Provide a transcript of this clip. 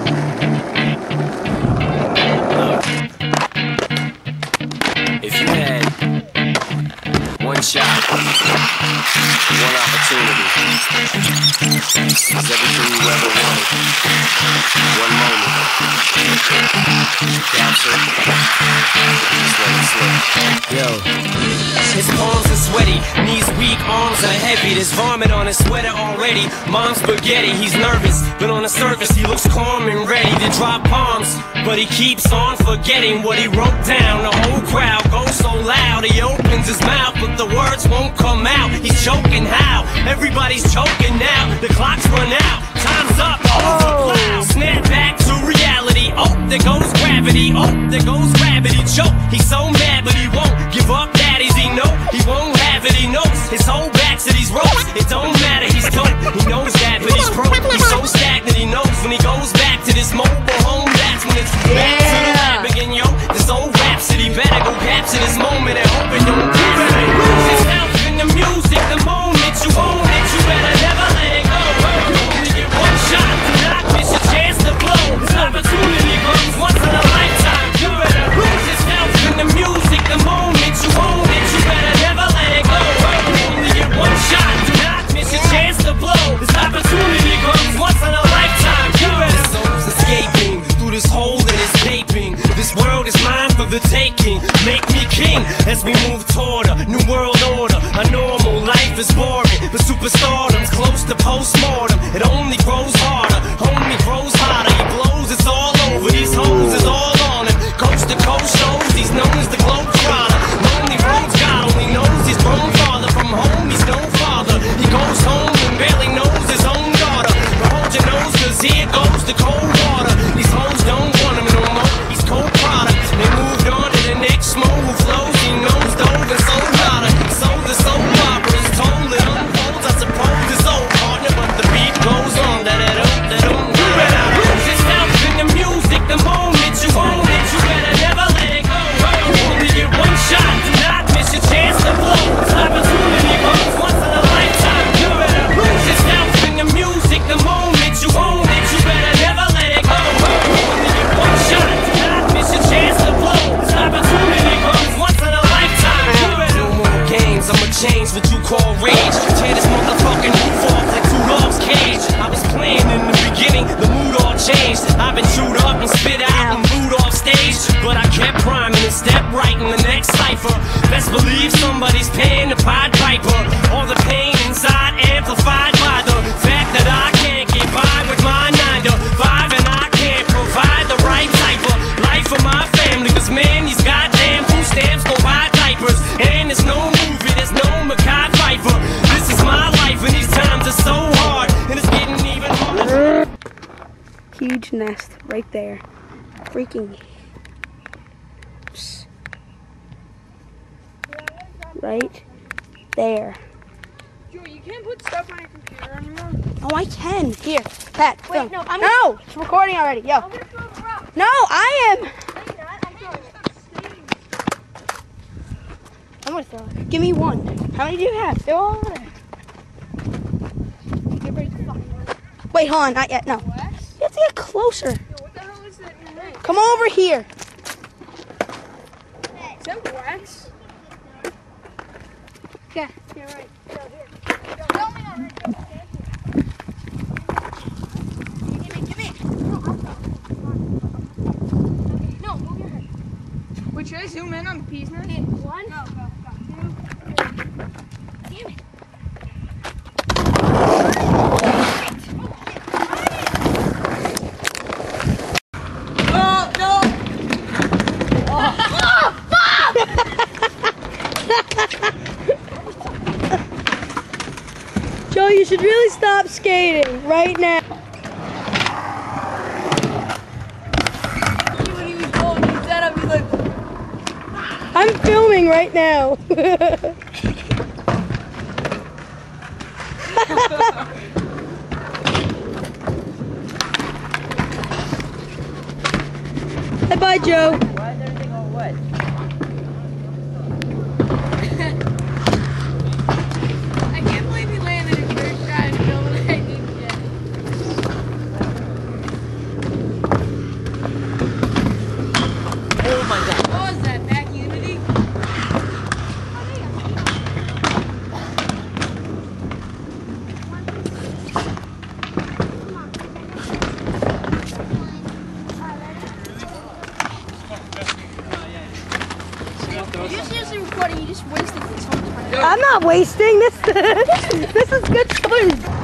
If you had one shot, one opportunity, seize everything you ever wanted, one moment, capture it, just let it slip. Yo. His palms are sweaty, knees weak, arms are heavy. There's vomit on his sweater already. Mom's spaghetti, he's nervous, but on the surface he looks calm and ready to drop bombs. But he keeps on forgetting what he wrote down. The whole crowd goes so loud, he opens his mouth, but the words won't come out. He's choking how? Everybody's choking now. The clock's run out, time's up, over cloud. Snap back to reality. Oh, there goes gravity. Oh, there goes gravity. Choke. He's so mad, but he won't give up. Daddies, he know he won't have it. He knows his whole back to these ropes. It don't matter, he's dope. He knows that, but he's broke. He's so stagnant. He knows when he goes back to this mobile home, that's when it's back to the lab again. Yo, this old rhapsody better go capture this moment and hope it don't lose itself in the music. The moment you own it, you better never let it go. You only get one shot, do not miss your chance to blow. This opportunity comes once in a lifetime. You better lose yourself in the music. The moment you own it, you better never let it go. You only get one shot, do not miss your chance to blow. This opportunity comes once in a lifetime. You better. This soul's escaping through this hole that is gaping. This world is mine for the taking. Make me king as we move toward a new world order. A normal life is boring, but superstardom's close to postmortem. It only grows harder, homie grows hotter. He blows, it's all over. These hoes is all on him. Coast to coast shows, he's known as the globetrotter. Lonely roads, God only knows he's grown farther from home. He's no father. He goes home and barely knows his own daughter. But hold your nose, cause here goes the cold water. These hoes don't want him no more. He's cold product. They moved on to the next mo who flows. He knows dove and soul hotter. So the soul opera is told. It unfolds, I suppose it's old partner, but the beat goes on. You better lose yourself in the music. The moment you own it, you better never let it go. You only get one shot, do not miss your chance to blow. This opportunity comes once in a lifetime. You better lose yourself in the music. The moment you own it, you better never let it go. You only get one shot, do not miss your chance to blow. This opportunity comes once in a lifetime. You better. No more games, I'ma change what you call rage. Tear this motherfucking roof off like two dogs' cage. I was playing in the beginning, the mood all changed. I've been chewed up and spit out and booed off stage, but I kept rhyming and stepped right in the next cipher. Best believe somebody's paying the Pied Piper. All the pain inside amplified by the fact that I can't get by with my 9 to 5, and I can't provide the right type of life for my family. Cause man, these goddamn food stamps go buy diapers, and there's no movie, there's no Mackay Pfeiffer. This is my life and these times are so hard, and it's getting even harder. Huge nest right there. Freaking. Right there. Joe, you can't put stuff on your computer anymore. Oh, I can. Here, Pat. Wait, film. no, No, it's recording already. Yo. I'm gonna throw the rock. No, I am. No, you're not. I'm throwing it. I'm gonna throw it. Give me one. How many do you have? They're all over there. Get ready to fucking work. Wait, hold on. Not yet. No. Wax? You have to get closer. Yo, what the hell is that in your hand? Come over here. Is that wax? Yeah. Yeah, right. Yo, here. Yo, help me on it. Give me. No, move your head. Wait, should I zoom in on the peas now? Okay, 1. Go. 2. 3. Damn it. Oh, no! Joe, you should really stop skating right now. When he was going, he set up, he's like, I'm filming right now. Bye, Joe. Why is everything all wet? I can't believe he landed his first try and filming it. I didn't I'm not wasting this. This is good food.